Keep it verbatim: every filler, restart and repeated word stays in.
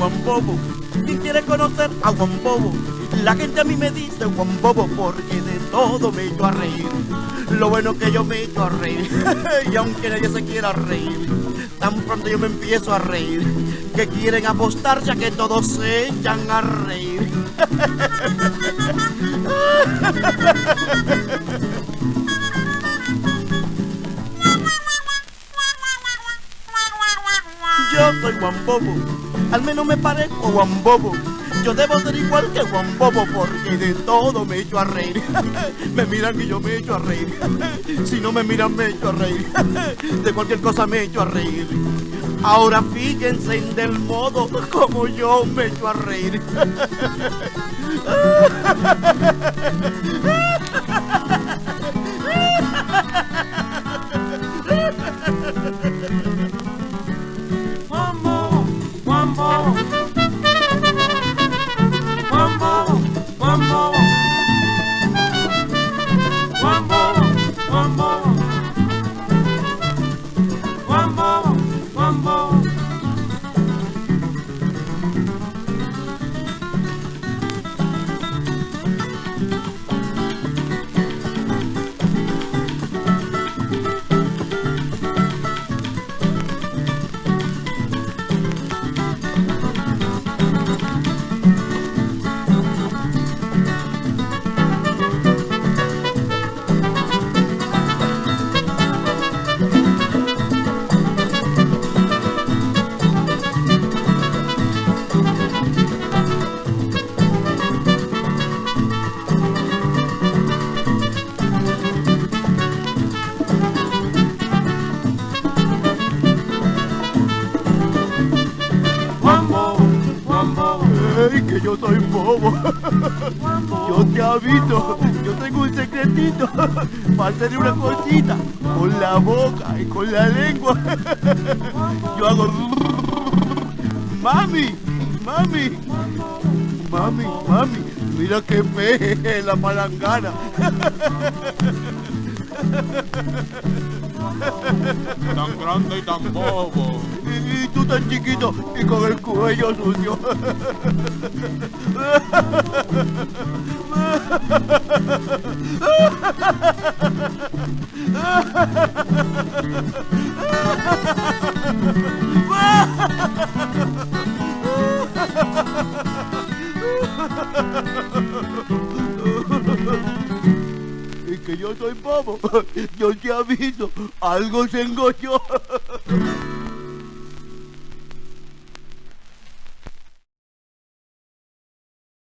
Juan Bobo. ¿Quién quiere conocer a Juan Bobo? La gente a mí me dice Juan Bobo porque de todo me echo a reír. Lo bueno que yo me echo a reír y aunque nadie se quiera reír, tan pronto yo me empiezo a reír que quieren apostar ya que todos se echan a reír. Yo soy Juan Bobo, al menos me parezco a Juan Bobo. Yo debo ser igual que Juan Bobo porque de todo me echo a reír. Me miran y yo me echo a reír. Si no me miran me echo a reír. De cualquier cosa me echo a reír. Ahora fíjense en del modo como yo me echo a reír. Juan Bobo, Juan Bobo, Juan Bobo, Juan Bobo, Juan Bobo, Juan Bobo, Juan Bobo, Juan Bobo. ¡Ey, que yo soy bobo! Yo te aviso, yo tengo un secretito para hacer una cosita con la boca y con la lengua. Yo hago... ¡Mami! ¡Mami! ¡Mami! ¡Mami! ¡Mira qué peje la palangana! Tan grande y tan bobo. Y tú tan chiquito y con el cuello sucio. Y que yo soy bobo, yo te aviso, algo se engolló.